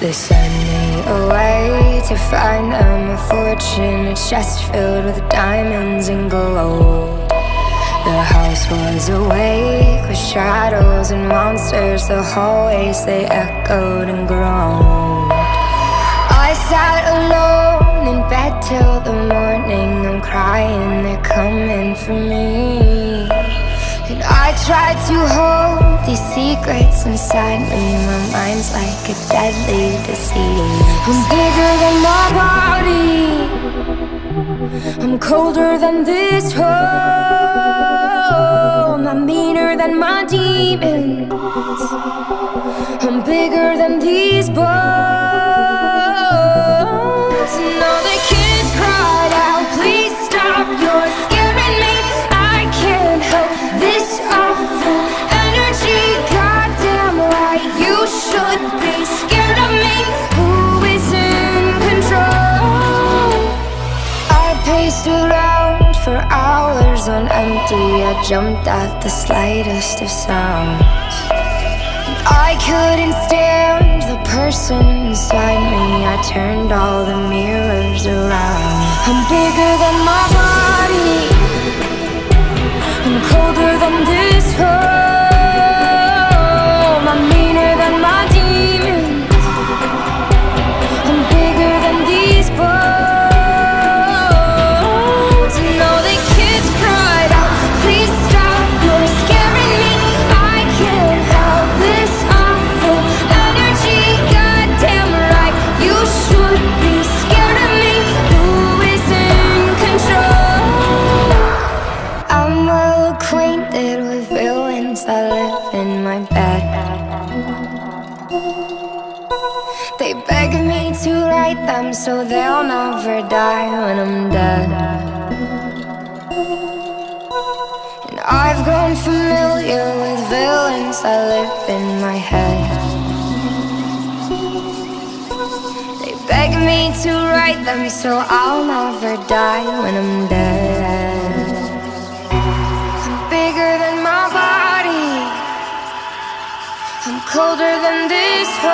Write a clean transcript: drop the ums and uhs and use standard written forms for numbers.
They send me away to find them a fortune, a chest filled with diamonds and gold. The house was awake with shadows and monsters. The hallways, they echoed and groaned. I sat alone in bed till the morning. I'm crying, they're coming for me. And I tried to hold these secrets inside me. My mind's like a deadly disease. I'm bigger than my body, I'm colder than this home. I'm meaner than my demons, I'm bigger than these bones. And all the kids cried out, please stop, you're scaring me. I can't help this awful energy. Goddamn right, you should be scared of me. Who is in control? I paced around for hours on empty. I jumped at the slightest of sounds. I couldn't stand the person inside me. I turned all the mirrors around. I'm bigger than my body, I'm colder than this home. I'm meaner than my demons, I'm bigger than these bones. And all the kids cried out, please stop, you're scaring me. I can't help this awful energy. Goddamn right, you should be scared of me. Who is in control? I'm well acquainted with villains that live in my bed. They beg me to write them so they'll never die when I'm dead. And I've grown familiar with villains that live in my head. They beg me to write them so I'll never die when I'm dead. I'm bigger than my body, I'm colder than this home.